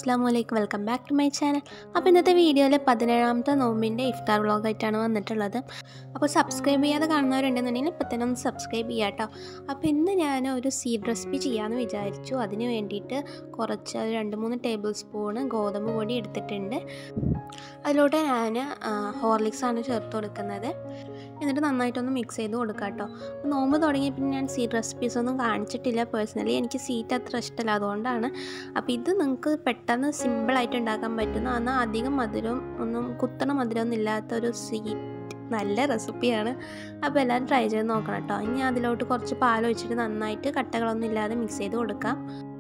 Assalamualaikum, welcome back to my channel. അപ്പോൾ ഇന്നത്തെ വീഡിയോയിൽ 17ാമത്തെ നോമ്പിൻ്റെ ഇഫ്താർ വ്ളോഗായിട്ടാണ് വന്നിട്ടുള്ളത്. അപ്പോൾ സബ്സ്ക്രൈബ് ചെയ്യാതെ കാണുന്നവരുണ്ടെന്നുണ്ടെങ്കിൽ ഇപ്പോൾ തന്നെ ഒന്ന് സബ്സ്ക്രൈബ് ചെയ്യാം കേട്ടോ. അപ്പോൾ ഇന്ന് ഞാൻ ഒരു സീഡ് റെസിപ്പി ചെയ്യാമെന്ന് വിചാരിച്ചു. അതിന് വേണ്ടിയിട്ട് കുറച്ച് 2-3 ടേബിൾ സ്പൂണ് ഗോതമ്പ് പൊടി എടുത്തിട്ടുണ്ട്. അതിലൂടെ ഞാൻ ഹോർലിക്സാണ് ചേർത്ത് കൊടുക്കുന്നത്. എന്നിട്ട് നന്നായിട്ടൊന്ന് മിക്സ് ചെയ്ത് കൊടുക്കാം കേട്ടോ. നോമ്പ് തുടങ്ങിയ പിന്നെ ഞാൻ സീഡ് റെസിപ്പീസ് ഒന്നും കാണിച്ചിട്ടില്ല. പേഴ്സണലി എനിക്ക് സ്വീറ്റ് അത്ര ഇഷ്ടമല്ല, അതുകൊണ്ടാണ്. അപ്പോൾ ഇത് നിങ്ങൾക്ക് പെട്ടെന്ന് സിമ്പിളായിട്ട് ഉണ്ടാക്കാൻ പറ്റുന്ന, എന്നാൽ അധികം മധുരം ഒന്നും കുത്തണ മധുരമൊന്നും ഇല്ലാത്തൊരു സ്വീറ്റ് നല്ല റെസിപ്പിയാണ്. അപ്പോൾ എല്ലാവരും ട്രൈ ചെയ്ത് നോക്കണം കേട്ടോ. ഇനി അതിലോട്ട് കുറച്ച് പാൽ ഒഴിച്ചിട്ട് നന്നായിട്ട് കട്ടകളൊന്നും ഇല്ലാതെ മിക്സ് ചെയ്ത് കൊടുക്കാം.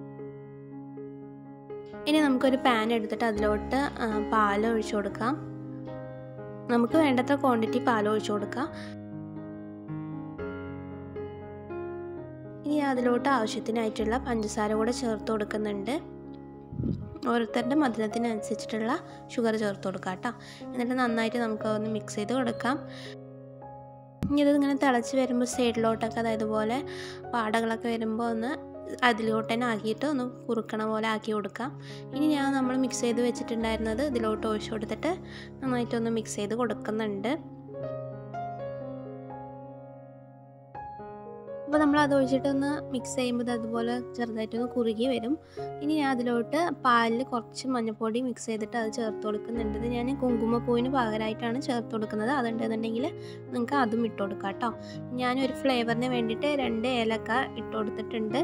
ഇനി നമുക്കൊരു പാൻ എടുത്തിട്ട് അതിലോട്ട് പാൽ ഒഴിച്ചു കൊടുക്കാം. നമുക്ക് വേണ്ടത്ര ക്വാണ്ടിറ്റി പാൽ ഒഴിച്ചു കൊടുക്കാം. ഇനി അതിലോട്ട് ആവശ്യത്തിനായിട്ടുള്ള പഞ്ചസാര കൂടെ ചേർത്ത് കൊടുക്കുന്നുണ്ട്. ഓരോരുത്തരുടെ മധുരത്തിനനുസരിച്ചിട്ടുള്ള ഷുഗർ ചേർത്ത് കൊടുക്കാം കേട്ടോ. എന്നിട്ട് നന്നായിട്ട് നമുക്ക് ഒന്ന് മിക്സ് ചെയ്ത് കൊടുക്കാം. ഇനി ഇതിങ്ങനെ തിളച്ച് വരുമ്പോൾ സൈഡിലോട്ടൊക്കെ അതായത് പോലെ പാടകളൊക്കെ വരുമ്പോൾ ഒന്ന് അതിലോട്ട് തന്നെ ആക്കിയിട്ട് ഒന്ന് കുറുക്കണ പോലെ ആക്കി കൊടുക്കാം. ഇനി നമ്മൾ മിക്സ് ചെയ്ത് വെച്ചിട്ടുണ്ടായിരുന്നത് ഇതിലോട്ട് ഒഴിച്ച് കൊടുത്തിട്ട് നന്നായിട്ടൊന്ന് മിക്സ് ചെയ്ത് കൊടുക്കുന്നുണ്ട്. അപ്പോൾ നമ്മളത് ഒഴിച്ചിട്ടൊന്ന് മിക്സ് ചെയ്യുമ്പോൾ അതുപോലെ ചെറുതായിട്ടൊന്ന് കുറുകി വരും. ഇനി ഞാൻ അതിലോട്ട് പാലിൽ കുറച്ച് മഞ്ഞൾപ്പൊടി മിക്സ് ചെയ്തിട്ട് അത് ചേർത്ത് കൊടുക്കുന്നുണ്ട്. ഇത് ഞാൻ കുങ്കുമപ്പൂവിന് പകരമായിട്ടാണ് ചേർത്ത് കൊടുക്കുന്നത്. അതുണ്ടെന്നുണ്ടെങ്കിൽ നിങ്ങൾക്ക് അതും ഇട്ട് കൊടുക്കാം കേട്ടോ. ഞാനൊരു ഫ്ലേവറിന് വേണ്ടിയിട്ട് 2 ഏലക്ക ഇട്ട് കൊടുത്തിട്ടുണ്ട്.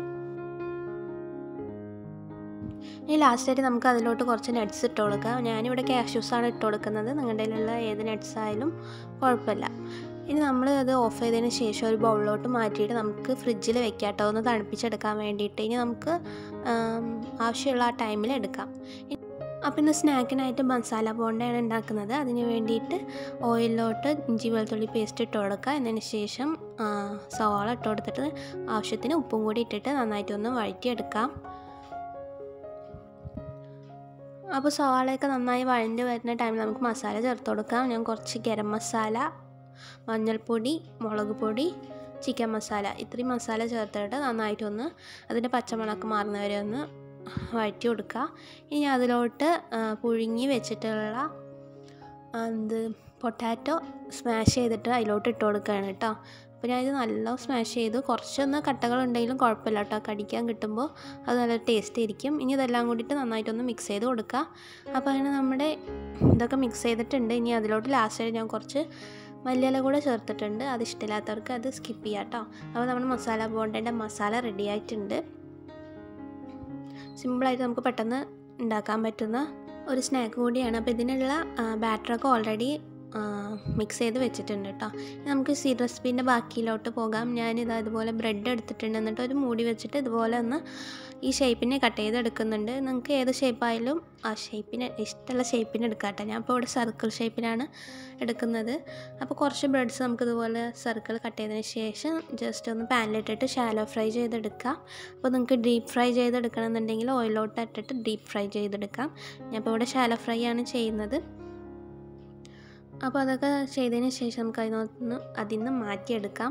ഇനി ലാസ്റ്റായിട്ട് നമുക്ക് അതിലോട്ട് കുറച്ച് നട്ട്സ് ഇട്ട് കൊടുക്കാം. ഞാനിവിടെ കാഷ്യൂസാണ് ഇട്ട് കൊടുക്കുന്നത്. നിങ്ങളുടെ കയ്യിലുള്ള ഏത് നട്ട്സ് ആയാലും കുഴപ്പമില്ല. ഇനി നമ്മൾ അത് ഓഫ് ചെയ്തതിന് ശേഷം ഒരു ബൗളിലോട്ട് മാറ്റിയിട്ട് നമുക്ക് ഫ്രിഡ്ജിൽ വെക്കാം കേട്ടോ, ഒന്ന് തണുപ്പിച്ചെടുക്കാൻ വേണ്ടിയിട്ട്. ഇനി നമുക്ക് ആവശ്യമുള്ള ആ ടൈമിൽ എടുക്കാം. അപ്പോൾ ഇന്ന് സ്നാക്കിനായിട്ട് മസാല ബോണ്ടയാണ് ഉണ്ടാക്കുന്നത്. അതിന് വേണ്ടിയിട്ട് ഓയിലിലോട്ട് ഇഞ്ചി വെളുത്തുള്ളി പേസ്റ്റ് ഇട്ട് കൊടുക്കുക. എന്നതിന് ശേഷം സവാള ഇട്ട് കൊടുത്തിട്ട് ആവശ്യത്തിന് ഉപ്പും കൂടി ഇട്ടിട്ട് നന്നായിട്ടൊന്ന് വഴറ്റിയെടുക്കാം. അപ്പോൾ സവാളയൊക്കെ നന്നായി വഴണ്ട് വരുന്ന ടൈമിൽ നമുക്ക് മസാല ചേർത്ത് കൊടുക്കാം. ഞാൻ കുറച്ച് ഗരം മസാല, മഞ്ഞൾപ്പൊടി, മുളക് പൊടി, ചിക്കൻ മസാല, ഇത്രയും മസാല ചേർത്തിട്ട് നന്നായിട്ടൊന്ന് അതിൻ്റെ പച്ചമണമൊക്കെ മാറുന്നവരെ ഒന്ന് വഴറ്റി കൊടുക്കുക. ഇനി അതിലോട്ട് പുഴുങ്ങി വെച്ചിട്ടുള്ള പൊട്ടാറ്റോ സ്മാഷ് ചെയ്തിട്ട് അതിലോട്ട് ഇട്ട് കൊടുക്കുകയാണ് കേട്ടോ. അപ്പോൾ ഞാനിത് നല്ല സ്മാഷ് ചെയ്തു. കുറച്ചൊന്ന് കട്ടകളുണ്ടെങ്കിലും കുഴപ്പമില്ല കേട്ടോ, കടിക്കാൻ കിട്ടുമ്പോൾ അത് നല്ല ടേസ്റ്റ് ആയിരിക്കും. ഇനി ഇതെല്ലാം കൂടിയിട്ട് നന്നായിട്ടൊന്ന് മിക്സ് ചെയ്ത് കൊടുക്കുക. അപ്പോൾ അങ്ങനെ നമ്മുടെ ഇതൊക്കെ മിക്സ് ചെയ്തിട്ടുണ്ട്. ഇനി അതിലോട്ട് ലാസ്റ്റായിട്ട് ഞാൻ കുറച്ച് മല്ലിയില കൂടെ ചേർത്തിട്ടുണ്ട്. അത് ഇഷ്ടമില്ലാത്തവർക്ക് അത് സ്കിപ്പ് ചെയ്യാം കേട്ടോ. അപ്പോൾ നമ്മുടെ മസാല ബോണ്ടേൻ്റെ മസാല റെഡി ആയിട്ടുണ്ട്. സിമ്പിളായിട്ട് നമുക്ക് പെട്ടെന്ന് ഉണ്ടാക്കാൻ പറ്റുന്ന ഒരു സ്നാക്ക് കൂടിയാണ്. അപ്പോൾ ഇതിനുള്ള ബാറ്ററൊക്കെ ഓൾറെഡി മിക്സ് ചെയ്ത് വെച്ചിട്ടുണ്ട് കേട്ടോ. നമുക്ക് സീഡ് റെസിപ്പീൻ്റെ ബാക്കിയിലോട്ട് പോകാം. ഞാനിത് അതുപോലെ ബ്രെഡ് എടുത്തിട്ടുണ്ട്. എന്നിട്ട് ഒരു മൂടി വെച്ചിട്ട് ഇതുപോലെ ഒന്ന് ഈ ഷേപ്പിന് കട്ട് ചെയ്തെടുക്കുന്നുണ്ട്. നിങ്ങൾക്ക് ഏത് ഷേപ്പായാലും ആ ഷേപ്പിന് ഇഷ്ടമുള്ള ഷേപ്പിന് എടുക്കാം കേട്ടോ. ഞാൻ ഇപ്പോൾ ഇവിടെ സർക്കിൾ ഷേപ്പിലാണ് എടുക്കുന്നത്. അപ്പോൾ കുറച്ച് ബ്രെഡ്സ് നമുക്ക് ഇതുപോലെ സർക്കിൾ കട്ട് ചെയ്തതിന് ശേഷം ജസ്റ്റ് ഒന്ന് പാനിലിട്ടിട്ട് ഷാലോ ഫ്രൈ ചെയ്തെടുക്കാം. അപ്പോൾ നിങ്ങൾക്ക് ഡീപ്പ് ഫ്രൈ ചെയ്തെടുക്കണമെന്നുണ്ടെങ്കിൽ ഓയിലോട്ട് ഇട്ടിട്ട് ഡീപ്പ് ഫ്രൈ ചെയ്തെടുക്കാം. ഞാൻ ഇപ്പോൾ ഇവിടെ ഷാലോ ഫ്രൈ ആണ് ചെയ്യുന്നത്. അപ്പോൾ അതൊക്കെ ചെയ്തതിന് ശേഷം നമുക്ക് അതിൽ നിന്ന് മാറ്റിയെടുക്കാം.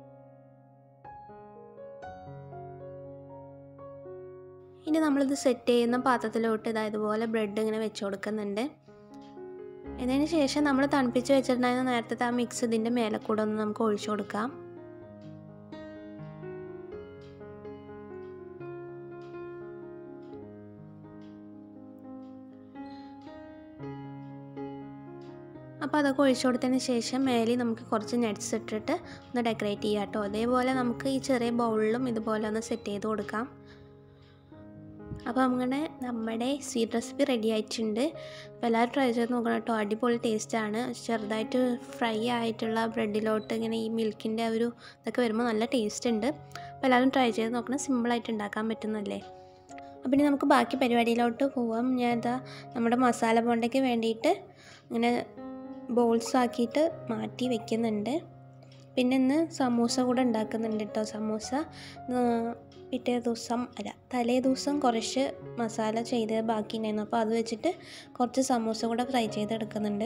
ഇനി നമ്മളിത് സെറ്റ് ചെയ്യുന്ന പാത്രത്തിലോട്ട് ഇതുപോലെ ബ്രെഡ് ഇങ്ങനെ വെച്ച് കൊടുക്കുന്നുണ്ട്. ഇതിന് ശേഷം നമ്മൾ തണുപ്പിച്ച് വെച്ചിട്ടുണ്ടായിരുന്ന നേരത്തെ ആ മിക്സ് ഇതിൻ്റെ മേലെ കൂടെ ഒന്ന് നമുക്ക് ഒഴിച്ചു കൊടുക്കാം. അപ്പോൾ അതൊക്കെ ഒഴിച്ചു കൊടുത്തതിന് ശേഷം മേലെ നമുക്ക് കുറച്ച് നട്ട്സ് ഇട്ടിട്ട് ഒന്ന് ഡെക്കറേറ്റ് ചെയ്യാം കേട്ടോ. അതേപോലെ നമുക്ക് ഈ ചെറിയ ബൗളിലും ഇതുപോലെ ഒന്ന് സെറ്റ് ചെയ്ത് കൊടുക്കാം. അപ്പോൾ അങ്ങനെ നമ്മുടെ സ്വീറ്റ് റെസിപ്പി റെഡി ആയിട്ടുണ്ട്. അപ്പോൾ എല്ലാവരും ട്രൈ ചെയ്ത് നോക്കണം കേട്ടോ. അടിപൊളി ടേസ്റ്റാണ്. ചെറുതായിട്ട് ഫ്രൈ ആയിട്ടുള്ള ബ്രെഡിലോട്ട് ഇങ്ങനെ ഈ മിൽക്കിൻ്റെ ഒരു ഇതൊക്കെ വരുമ്പോൾ നല്ല ടേസ്റ്റ് ഉണ്ട്. അപ്പോൾ എല്ലാവരും ട്രൈ ചെയ്ത് നോക്കണം. സിമ്പിളായിട്ട് ഉണ്ടാക്കാൻ പറ്റുന്നല്ലേ. അപ്പോൾ ഇനി നമുക്ക് ബാക്കി പരിപാടിയിലോട്ട് പോവാം. ഞാൻ നമ്മുടെ മസാല ബോണ്ടയ്ക്ക് വേണ്ടിയിട്ട് ഇങ്ങനെ ബോൾസ് ആക്കിയിട്ട് മാറ്റി വെക്കുന്നുണ്ട്. പിന്നെ ഇന്ന് സമൂസ കൂടെ ഉണ്ടാക്കുന്നുണ്ട് കേട്ടോ. സമൂസ തലേ ദിവസം കുറച്ച് മസാല ചെയ്ത് ബാക്കി ഉണ്ടായിരുന്നു. അപ്പോൾ അത് വെച്ചിട്ട് കുറച്ച് സമൂസ കൂടെ ഫ്രൈ ചെയ്തെടുക്കുന്നുണ്ട്.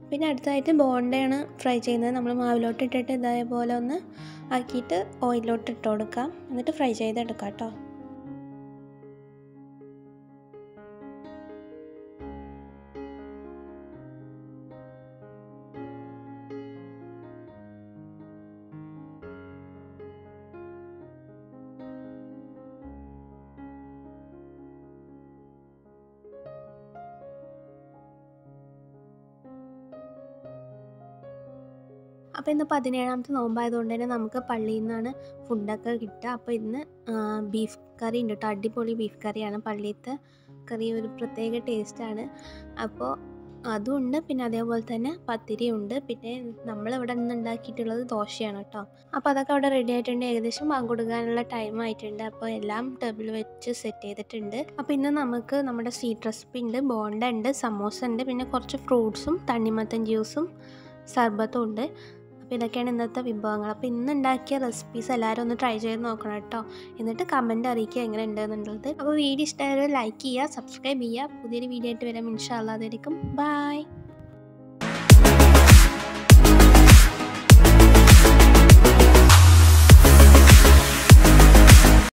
പിന്നെ അടുത്തതായിട്ട് ബോണ്ടയാണ് ഫ്രൈ ചെയ്യുന്നത്. നമ്മൾ മാവിലോട്ട് ഇട്ടിട്ട് ഇതേപോലെ ഒന്ന് ആക്കിയിട്ട് ഓയിലോട്ട് ഇട്ട് കൊടുക്കാം. എന്നിട്ട് ഫ്രൈ ചെയ്തെടുക്കാം കേട്ടോ. അപ്പോൾ ഇന്ന് 17ാമത്തെ നോമ്പായതുകൊണ്ട് തന്നെ നമുക്ക് പള്ളിയിൽ നിന്നാണ് ഫുഡൊക്കെ കിട്ടുക. അപ്പോൾ ഇന്ന് ബീഫ് കറി ഉണ്ട് കേട്ടോ. അടിപൊളി ബീഫ് കറിയാണ്. പള്ളിയിലത്തെ കറി ഒരു പ്രത്യേക ടേസ്റ്റാണ്. അപ്പോൾ അതുണ്ട്. പിന്നെ അതേപോലെ തന്നെ പത്തിരിയുണ്ട്. പിന്നെ നമ്മളിവിടെ നിന്ന് ഉണ്ടാക്കിയിട്ടുള്ളത് ദോശയാണ് കേട്ടോ. അപ്പോൾ അതൊക്കെ അവിടെ റെഡി ആയിട്ടുണ്ട്. ഏകദേശം ബാങ്ക് കൊടുക്കാനുള്ള ടൈം ആയിട്ടുണ്ട്. അപ്പോൾ എല്ലാം ടേബിൾ വെച്ച് സെറ്റ് ചെയ്തിട്ടുണ്ട്. അപ്പോൾ ഇന്ന് നമുക്ക് നമ്മുടെ സ്വീറ്റ് റെസിപ്പി ഉണ്ട്, ബോണ്ട ഉണ്ട്, സമോസ ഉണ്ട്, പിന്നെ കുറച്ച് ഫ്രൂട്ട്സും തണ്ണിമത്തൻ ജ്യൂസും സർബത്തും ഉണ്ട്. അപ്പോൾ ഇതൊക്കെയാണ് ഇന്നത്തെ വിഭവങ്ങൾ. അപ്പോൾ ഇന്ന് ഉണ്ടാക്കിയ റെസിപ്പീസ് എല്ലാവരും ഒന്ന് ട്രൈ ചെയ്ത് നോക്കണം കേട്ടോ. എന്നിട്ട് കമൻറ്റ് അറിയിക്കുക എങ്ങനെ ഉണ്ടെന്നുള്ളത്. അപ്പോൾ വീഡിയോ ഇഷ്ടമായാലും ലൈക്ക് ചെയ്യുക, സബ്സ്ക്രൈബ് ചെയ്യുക. പുതിയൊരു വീഡിയോ ആയിട്ട് വരാം ഇൻഷാ അല്ലാഹ്. അതായിരിക്കും. ബൈ.